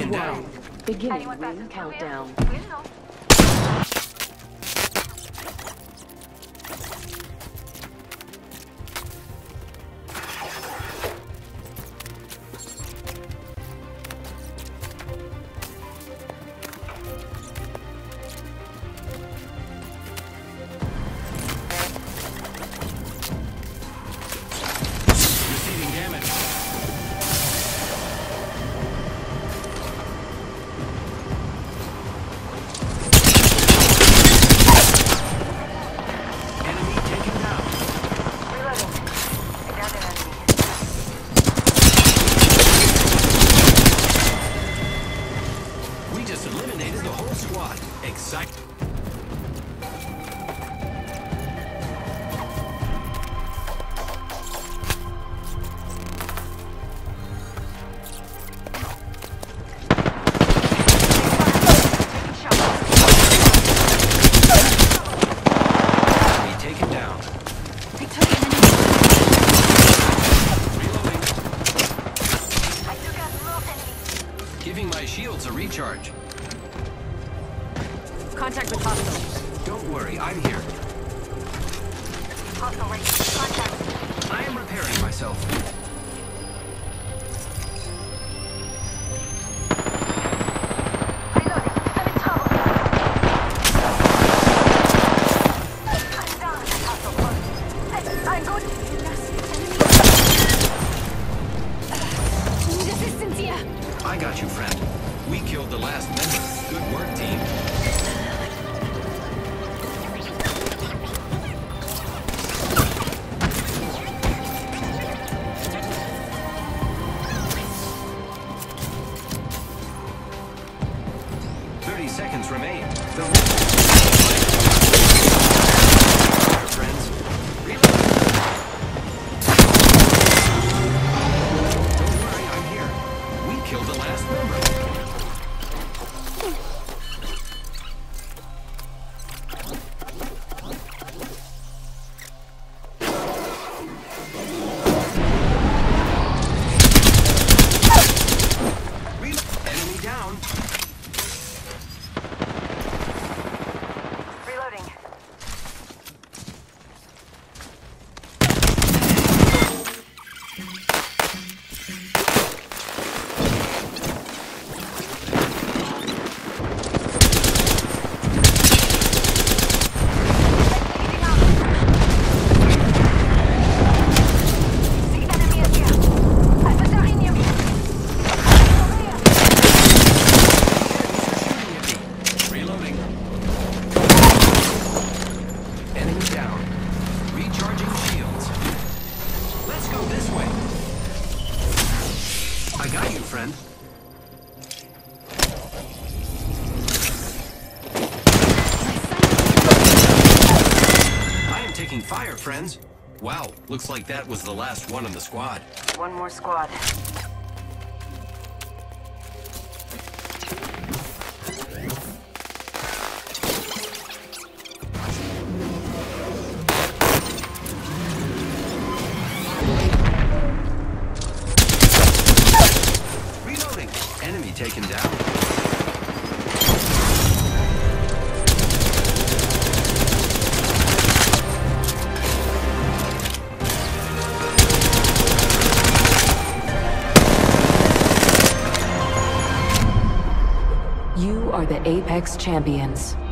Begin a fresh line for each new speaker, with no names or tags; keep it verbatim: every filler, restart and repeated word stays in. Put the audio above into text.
taken down.
Beginning ring countdown.
Receiving damage. Enemy taken down.
Reloading. I downed an enemy.
We just eliminated the whole squad. Excite. Enemy taken down. Reloading.
I took out more enemies.
Giving my shields a recharge.
Contact with hostile.
Don't worry, I'm here.
Hostile right. Contact.
I am repairing myself.
Reloading. I'm in trouble. I'm down. Hostile close. I'm good. Need assistance here.
I got you, friend. We killed the last member. Good work, team. Thirty seconds remain. The friends. Reload. Don't worry, I'm here. We killed the last member. Reload. Enemy down.
Reloading.
Reloading. Enemy down. Recharging shields. Let's go this way. I got you, friend. I am taking fire, friends. Wow, looks like that was the last one in the squad.
One more squad.
Reloading. Enemy taken down.
You are the Apex Champions.